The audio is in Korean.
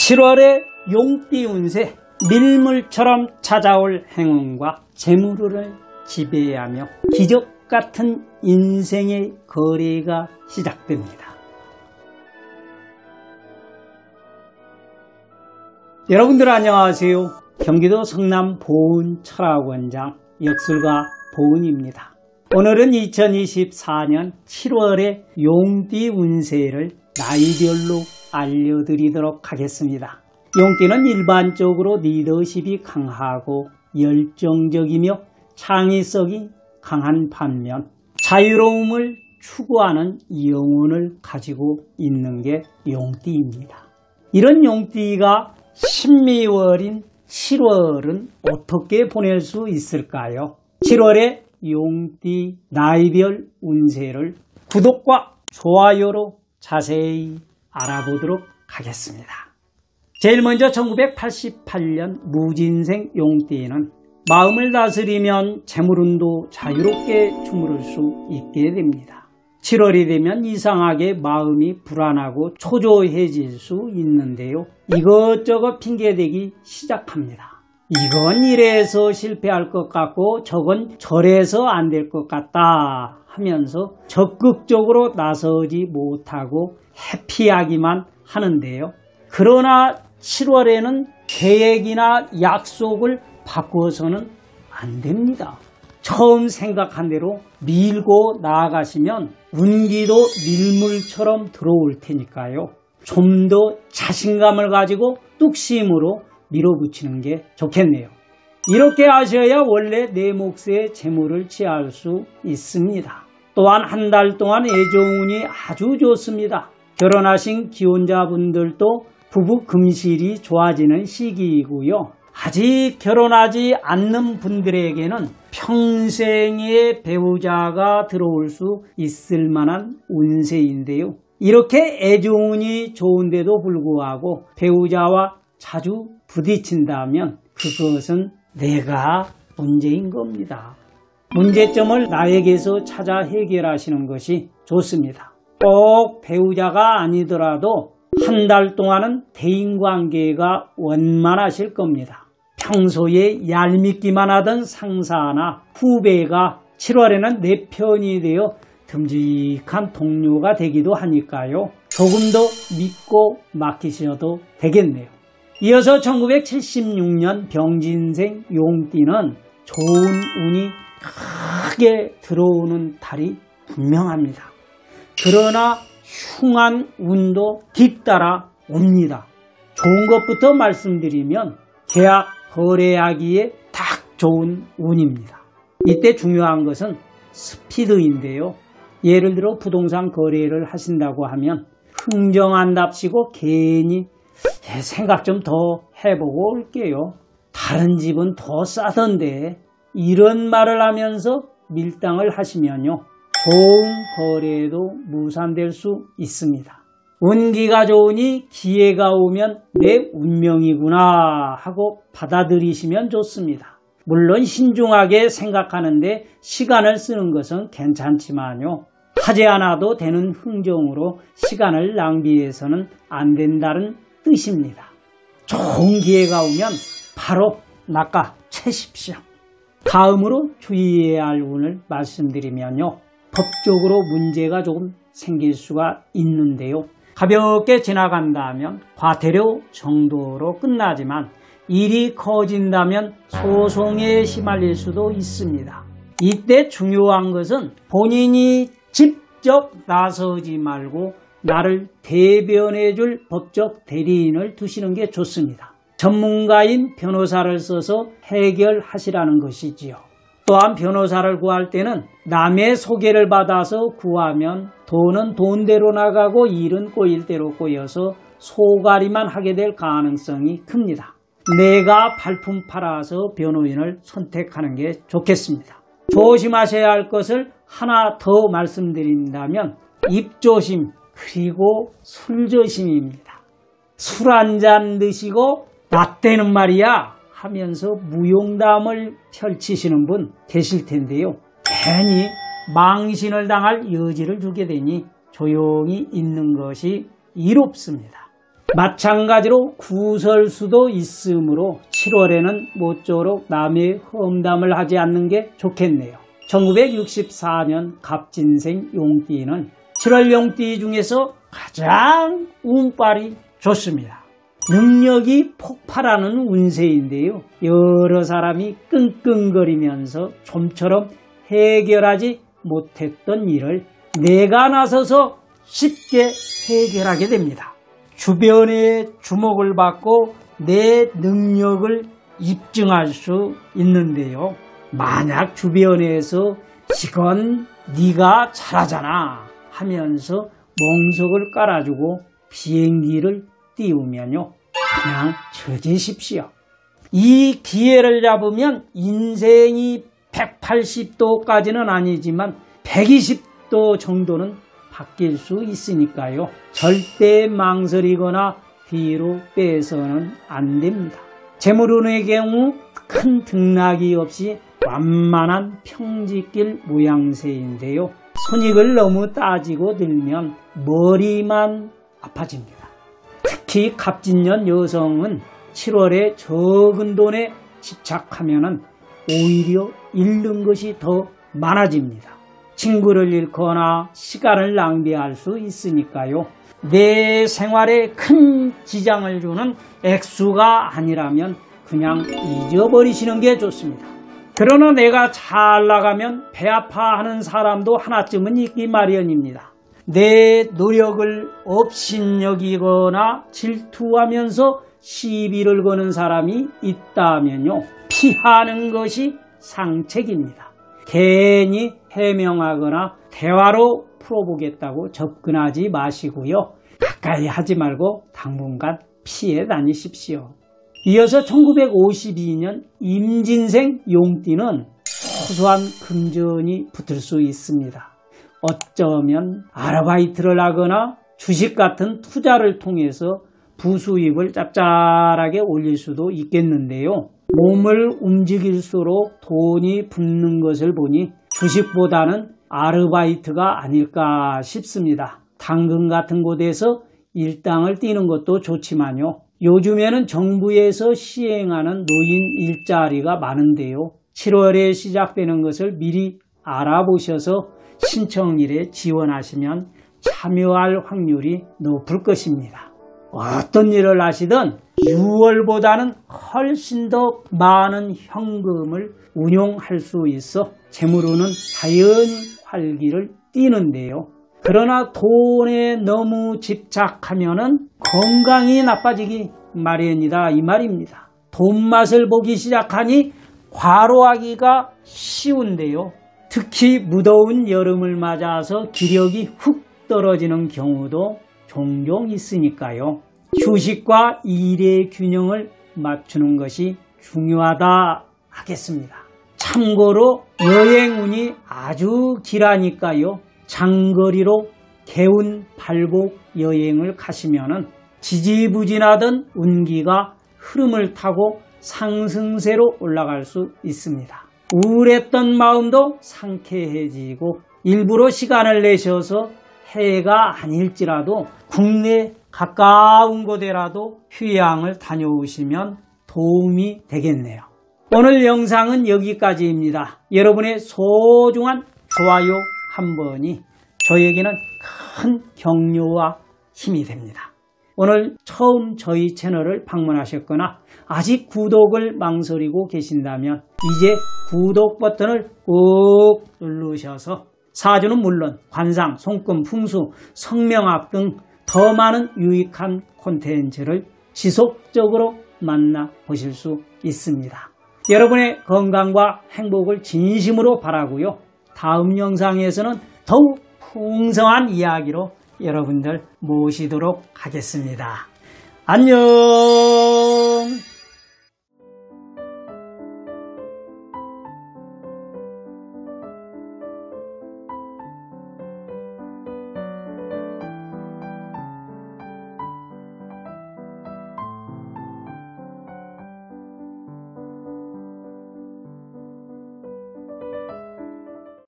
7월의 용띠 운세, 밀물처럼 찾아올 행운과 재물을 지배하며 기적 같은 인생의 거래가 시작됩니다. 여러분들 안녕하세요. 경기도 성남 보은철학원장 역술가 보은입니다. 오늘은 2024년 7월의 용띠 운세를 나이별로 알려드리도록 하겠습니다. 용띠는 일반적으로 리더십이 강하고 열정적이며 창의성이 강한 반면 자유로움을 추구하는 영혼을 가지고 있는 게 용띠입니다. 이런 용띠가 신미월인 7월은 어떻게 보낼 수 있을까요? 7월의 용띠 나이별 운세를 구독과 좋아요로 자세히 알아보도록 하겠습니다. 제일 먼저 1988년 무진생 용띠는 마음을 다스리면 재물운도 자유롭게 주무를 수 있게 됩니다. 7월이 되면 이상하게 마음이 불안하고 초조해질 수 있는데요. 이것저것 핑계대기 시작합니다. 이건 이래서 실패할 것 같고 저건 저래서 안 될 것 같다 하면서 적극적으로 나서지 못하고 회피하기만 하는데요. 그러나 7월에는 계획이나 약속을 바꾸어서는 안 됩니다. 처음 생각한 대로 밀고 나아가시면 운기도 밀물처럼 들어올 테니까요. 좀 더 자신감을 가지고 뚝심으로 밀어붙이는 게 좋겠네요. 이렇게 하셔야 원래 내 몫의 재물을 취할 수 있습니다. 또한 한 달 동안 애정운이 아주 좋습니다. 결혼하신 기혼자분들도 부부 금실이 좋아지는 시기이고요. 아직 결혼하지 않는 분들에게는 평생의 배우자가 들어올 수 있을 만한 운세인데요. 이렇게 애정운이 좋은데도 불구하고 배우자와 자주 부딪힌다면 그것은 내가 문제인 겁니다. 문제점을 나에게서 찾아 해결하시는 것이 좋습니다. 꼭 배우자가 아니더라도 한 달 동안은 대인관계가 원만하실 겁니다. 평소에 얄밉기만 하던 상사나 후배가 7월에는 내 편이 되어 듬직한 동료가 되기도 하니까요. 조금 더 믿고 맡기셔도 되겠네요. 이어서 1976년 병진생 용띠는 좋은 운이 크게 들어오는 달이 분명합니다. 그러나 흉한 운도 뒤따라 옵니다. 좋은 것부터 말씀드리면 계약 거래하기에 딱 좋은 운입니다. 이때 중요한 것은 스피드인데요. 예를 들어 부동산 거래를 하신다고 하면 흥정한답시고 괜히 생각 좀 더 해보고 올게요. 다른 집은 더 싸던데 이런 말을 하면서 밀당을 하시면요. 좋은 거래도 무산될 수 있습니다. 운기가 좋으니 기회가 오면 내 운명이구나 하고 받아들이시면 좋습니다. 물론 신중하게 생각하는데 시간을 쓰는 것은 괜찮지만요. 하지 않아도 되는 흥정으로 시간을 낭비해서는 안 된다는 뜻입니다. 좋은 기회가 오면 바로 낚아채십시오. 다음으로 주의해야 할 운을 말씀드리면요. 법적으로 문제가 조금 생길 수가 있는데요. 가볍게 지나간다면 과태료 정도로 끝나지만 일이 커진다면 소송에 시달릴 수도 있습니다. 이때 중요한 것은 본인이 직접 나서지 말고 나를 대변해 줄 법적 대리인을 두시는 게 좋습니다. 전문가인 변호사를 써서 해결하시라는 것이지요. 또한 변호사를 구할 때는 남의 소개를 받아서 구하면 돈은 돈대로 나가고 일은 꼬일 대로 꼬여서 소가리만 하게 될 가능성이 큽니다. 내가 발품 팔아서 변호인을 선택하는 게 좋겠습니다. 조심하셔야 할 것을 하나 더 말씀드린다면 입조심 그리고 술조심입니다. 술 한 잔 드시고 나 때는 말이야 하면서 무용담을 펼치시는 분 계실 텐데요. 괜히 망신을 당할 여지를 주게 되니 조용히 있는 것이 이롭습니다. 마찬가지로 구설수도 있으므로 7월에는 모쪼록 남의 험담을 하지 않는 게 좋겠네요. 1964년 갑진생 용띠는 7월 용띠 중에서 가장 운빨이 좋습니다. 능력이 폭발하는 운세인데요. 여러 사람이 끙끙거리면서 좀처럼 해결하지 못했던 일을 내가 나서서 쉽게 해결하게 됩니다. 주변의 주목을 받고 내 능력을 입증할 수 있는데요. 만약 주변에서 이건 네가 잘하잖아 하면서 멍석을 깔아주고 비행기를 띄우면요, 그냥 처지십시오. 이 기회를 잡으면 인생이 180도까지는 아니지만 120도 정도는 바뀔 수 있으니까요. 절대 망설이거나 뒤로 빼서는 안 됩니다. 재물운의 경우 큰 등락이 없이 완만한 평지길 모양새인데요. 손익을 너무 따지고 들면 머리만 아파집니다. 특히 갑진년 여성은 7월에 적은 돈에 집착하면 오히려 잃는 것이 더 많아집니다. 친구를 잃거나 시간을 낭비할 수 있으니까요. 내 생활에 큰 지장을 주는 액수가 아니라면 그냥 잊어버리시는 게 좋습니다. 그러나 내가 잘 나가면 배 아파하는 사람도 하나쯤은 있기 마련입니다. 내 노력을 업신여기거나 질투하면서 시비를 거는 사람이 있다면요, 피하는 것이 상책입니다. 괜히 해명하거나 대화로 풀어보겠다고 접근하지 마시고요. 가까이 하지 말고 당분간 피해 다니십시오. 이어서 1952년 임진생 용띠는 소소한 금전이 붙을 수 있습니다. 어쩌면 아르바이트를 하거나 주식 같은 투자를 통해서 부수입을 짭짤하게 올릴 수도 있겠는데요. 몸을 움직일수록 돈이 붙는 것을 보니 주식보다는 아르바이트가 아닐까 싶습니다. 당근 같은 곳에서 일당을 띄는 것도 좋지만요. 요즘에는 정부에서 시행하는 노인 일자리가 많은데요. 7월에 시작되는 것을 미리 알아보셔서 신청일에 지원하시면 참여할 확률이 높을 것입니다. 어떤 일을 하시든 6월보다는 훨씬 더 많은 현금을 운용할 수 있어 재물운은 자연히 활기를 띠는데요. 그러나 돈에 너무 집착하면 건강이 나빠지기 마련이다 이 말입니다. 돈 맛을 보기 시작하니 과로하기가 쉬운데요. 특히 무더운 여름을 맞아서 기력이 훅 떨어지는 경우도 종종 있으니까요. 휴식과 일의 균형을 맞추는 것이 중요하다 하겠습니다. 참고로 여행운이 아주 길하니까요. 장거리로 개운 발복 여행을 가시면 지지부진하던 운기가 흐름을 타고 상승세로 올라갈 수 있습니다. 우울했던 마음도 상쾌해지고 일부러 시간을 내셔서 해가 아닐지라도 국내 가까운 곳에라도 휴양을 다녀오시면 도움이 되겠네요. 오늘 영상은 여기까지입니다. 여러분의 소중한 좋아요 한 번이 저에게는 큰 격려와 힘이 됩니다. 오늘 처음 저희 채널을 방문하셨거나 아직 구독을 망설이고 계신다면 이제 구독 버튼을 꾹 누르셔서 사주는 물론 관상, 손금, 풍수, 성명학 등 더 많은 유익한 콘텐츠를 지속적으로 만나보실 수 있습니다. 여러분의 건강과 행복을 진심으로 바라고요. 다음 영상에서는 더욱 풍성한 이야기로 여러분들 모시도록 하겠습니다. 안녕!